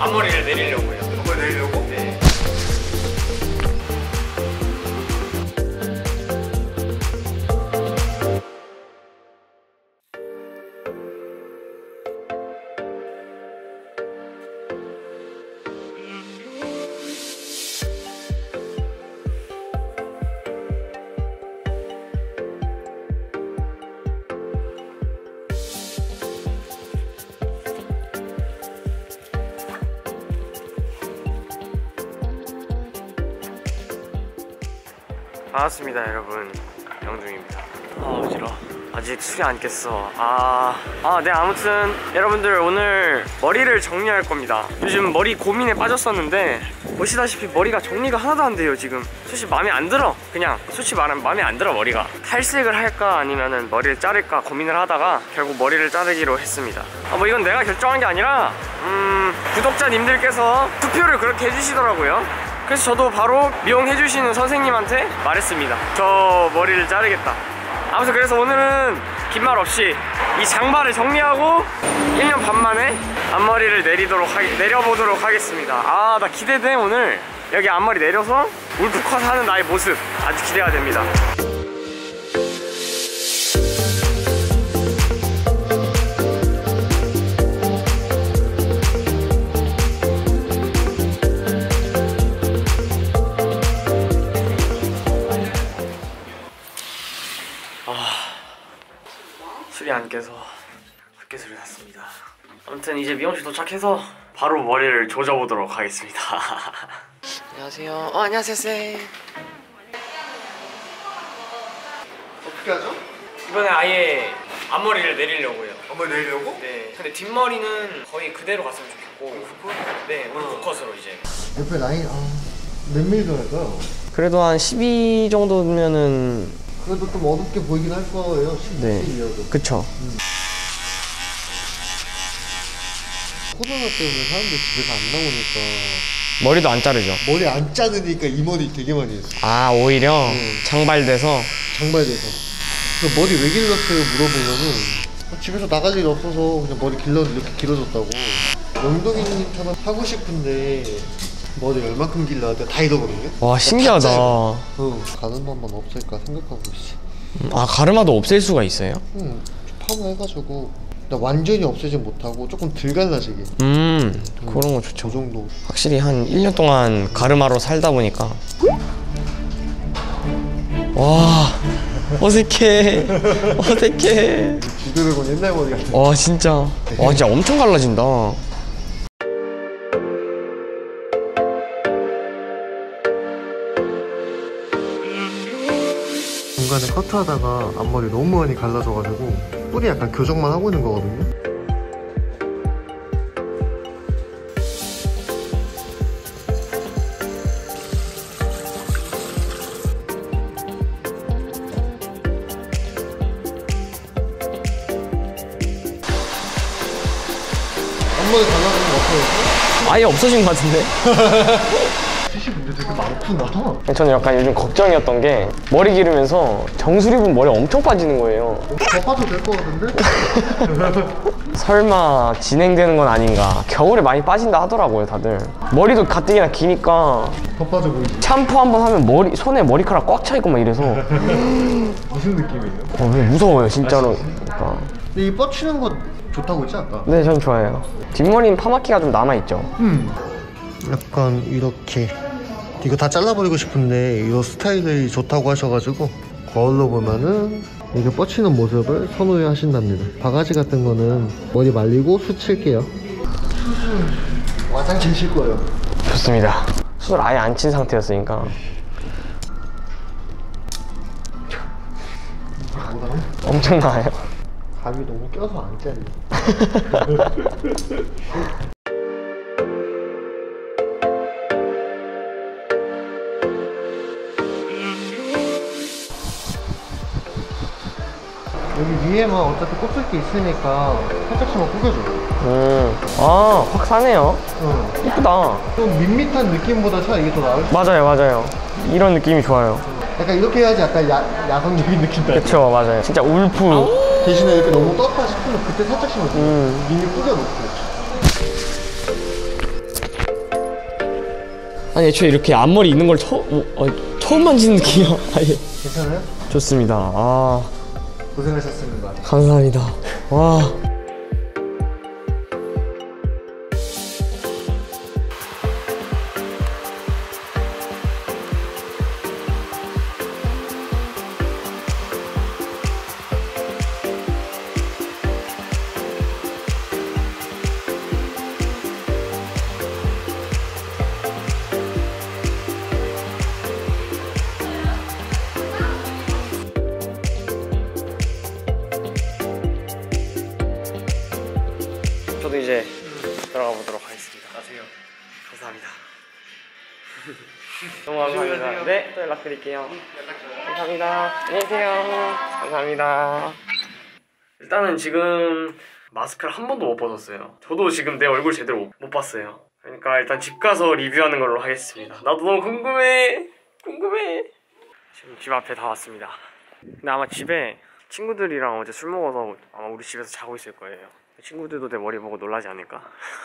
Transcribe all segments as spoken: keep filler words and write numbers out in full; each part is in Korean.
앞머리를 내리려고요. 앞머리 내리려고? 네. 반갑습니다 여러분, 영중입니다. 아 어지러워. 아직 술이 안 깼어. 아, 아, 네, 아무튼 여러분들 오늘 머리를 정리할 겁니다. 요즘 머리 고민에 빠졌었는데 보시다시피 머리가 정리가 하나도 안 돼요 지금. 솔직히 마음에 안 들어. 그냥 솔직히 말하면 마음에 안 들어. 머리가 탈색을 할까 아니면은 머리를 자를까 고민을 하다가 결국 머리를 자르기로 했습니다. 아, 뭐 이건 내가 결정한 게 아니라 음 구독자님들께서 투표를 그렇게 해주시더라고요. 그래서 저도 바로 미용해주시는 선생님한테 말했습니다. 저 머리를 자르겠다. 아무튼 그래서 오늘은 긴 말 없이 이 장발을 정리하고 일 년 반 만에 앞머리를 내리도록 하, 내려보도록 하겠습니다. 아, 나 기대돼. 오늘 여기 앞머리 내려서 울프컷 하는 나의 모습 아주 기대가 됩니다. 술이 안 깨서 흑개술을 샀습니다. 아무튼 이제 미용실 도착해서 바로 머리를 조져보도록 하겠습니다. 안녕하세요. 어, 안녕하세요 쌤. 어떻게 하죠? 이번에 아예 앞머리를 내리려고요. 앞머리 내리려고? 네. 근데 뒷머리는 거의 그대로 갔으면 좋겠고. 네, 울프컷으로 이제. 옆에 라인 아, 몇 밀리도 할까요? 그래도 한 십이 정도면은 그래도 좀 어둡게 보이긴 할 거예요. 네. 십이 밀이어도. 그쵸. 음. 코로나 때문에 사람들 집에서 안 나오니까 머리도 안 자르죠? 머리 안 자르니까 이 머리 되게 많이 했어. 아, 오히려 응. 장발돼서? 장발돼서. 그래서 머리 왜 길렀어요 물어보면은 집에서 나갈 일이 없어서 그냥 머리 길러 이렇게 길어졌다고. 영동이님처럼 하고 싶은데 머리 얼마큼 길러야 돼? 다 잃어버리네? 와, 신기하다. 응. 가는 방법 없을까 생각하고 있어. 아, 가르마도 없앨 수가 있어요? 응. 파마해가지고 나 완전히 없애진 못하고 조금 덜 갈라지게. 음, 음, 그런 거 좋죠. 그 정도. 확실히 한 일 년 동안 가르마로 살다 보니까. 와, 어색해. 어색해. 주드래곤 옛날 머리 같아. 와, 진짜. 와, 진짜 엄청 갈라진다. 중간에 커트하다가 앞머리 너무 많이 갈라져가지고 뿌리 약간 교정만 하고 있는 거거든요. 앞머리 갈라지는 거 어떠세요? 아예 없어진 것 같은데? 핏이 근데 되게 많구나. 저는 약간 요즘 걱정이었던 게 머리 기르면서 정수리 부분 머리 엄청 빠지는 거예요. 더 빠져도 될 것 같은데? 설마 진행되는 건 아닌가. 겨울에 많이 빠진다 하더라고요 다들. 머리도 가뜩이나 기니까 더 빠져 보이지? 샴푸 한번 하면 머리 손에 머리카락 꽉 차있고 막 이래서 무슨 느낌이에요? 어, 무서워요 진짜로. 그러니까. 근데 이 뻗치는 거 좋다고 했지 아까? 네, 전 좋아해요. 뒷머리는 파마키가 좀 남아있죠. 음. 약간 이렇게 이거 다 잘라버리고 싶은데 이 스타일이 좋다고 하셔가지고 거울로 보면은 이게 뻗치는 모습을 선호해 하신답니다. 바가지 같은 거는 머리 말리고 수칠게요. 수술 와장 치실 거예요. 좋습니다. 술 아예 안 친 상태였으니까. 엄청 나아요. 감이 너무 껴서 안 잘려. 여기 위에만 어차피 꽂을 게 있으니까 살짝씩만 구겨줘. 음, 아, 확 사네요. 응. 이쁘다. 좀 밋밋한 느낌보다 차라리 이게 더 나을 수. 맞아요, 맞아요. 이런 느낌이 좋아요. 약간 이렇게 해야지 약간 야, 야성적인 느낌 나요. 그쵸, 맞아요. 진짜 울프. 대신에 이렇게 너무 떴다 싶으면 그때 살짝씩만 음. 밋밋 구겨놓고. 아니 애초에 이렇게 앞머리 있는 걸 처, 어, 어, 처음 만지는 느낌이야. 아예. 괜찮아요? 좋습니다. 아 고생하셨습니다. 감사합니다. 와. 저도 이제 들어가 보도록 하겠습니다. 가세요. 감사합니다. 너무 감사합니다. 네, 또 연락드릴게요. 감사합니다. 안녕히 계세요. 감사합니다. 일단은 지금 마스크를 한 번도 못 벗었어요. 저도 지금 내 얼굴 제대로 못 봤어요. 그러니까 일단 집 가서 리뷰하는 걸로 하겠습니다. 나도 너무 궁금해. 궁금해. 지금 집 앞에 다 왔습니다. 근데 아마 집에 친구들이랑 어제 술 먹어서 아마 우리 집에서 자고 있을 거예요. 친구들도 내 머리 보고 놀라지 않을까?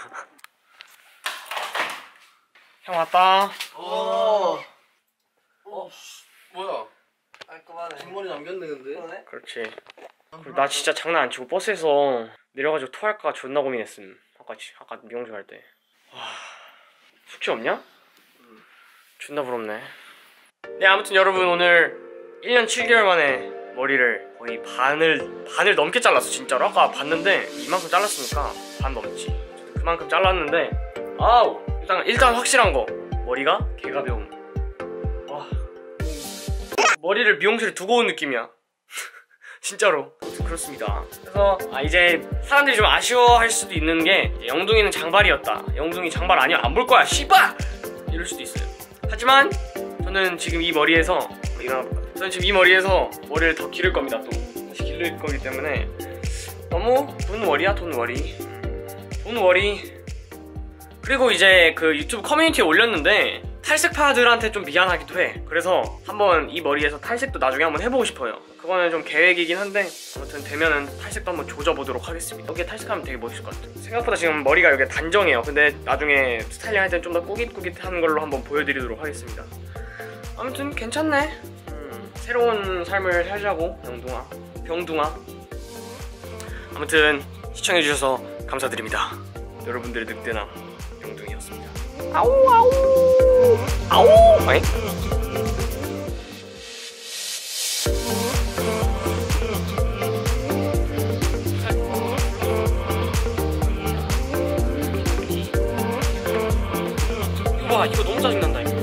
형 왔다. 어. 어. 뭐야? 깔끔하네. 뒷머리 남겼네 근데. 그러네? 그렇지. 그리고 나 진짜 장난 안 치고 버스에서 내려가지고 토할까 존나 고민했음. 아까 아까 미용실 갈 때. 와. 숙취 없냐? 음. 존나 부럽네. 네, 아무튼 여러분 오늘 일 년 칠 개월 만에 머리를 거의 반을 반을 넘게 잘랐어. 진짜로 아까 봤는데 이만큼 잘랐으니까 반 넘지. 그만큼 잘랐는데 아우 일단 일단 확실한 거 머리가 개가벼움. 와 머리를 미용실에 두고 온 느낌이야. 진짜로 그렇습니다. 그래서 아 이제 사람들이 좀 아쉬워할 수도 있는 게 영둥이는 장발이었다. 영둥이 장발 아니야 안 볼 거야 씨발 이럴 수도 있어요. 하지만 저는 지금 이 머리에서 일어나볼까? 저는 지금 이 머리에서 머리를 더 기를 겁니다. 또 다시 기를 거기 때문에 너무 돈 워리야 돈 워리 돈 워리. 그리고 이제 그 유튜브 커뮤니티에 올렸는데 탈색파들한테 좀 미안하기도 해. 그래서 한번 이 머리에서 탈색도 나중에 한번 해보고 싶어요. 그거는 좀 계획이긴 한데 아무튼 되면은 탈색도 한번 조져보도록 하겠습니다. 여기에 탈색하면 되게 멋있을 것 같아요. 생각보다 지금 머리가 여기 단정해요. 근데 나중에 스타일링 할 때는 좀 더 꾸깃꾸깃한 걸로 한번 보여드리도록 하겠습니다. 아무튼 괜찮네. 음, 새로운 삶을 살자고 영둥아 병둥아. 아무튼 시청해주셔서 감사드립니다. 여러분들의 늑대남 영둥이었습니다. 아우 아우 아우. 어이? 와 이거 너무 짜증난다 이거.